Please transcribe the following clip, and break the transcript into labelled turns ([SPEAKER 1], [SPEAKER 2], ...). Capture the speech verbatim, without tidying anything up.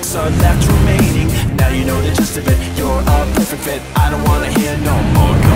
[SPEAKER 1] marks are left remaining. Now you know the gist of it, you're a perfect fit. I don't wanna hear no more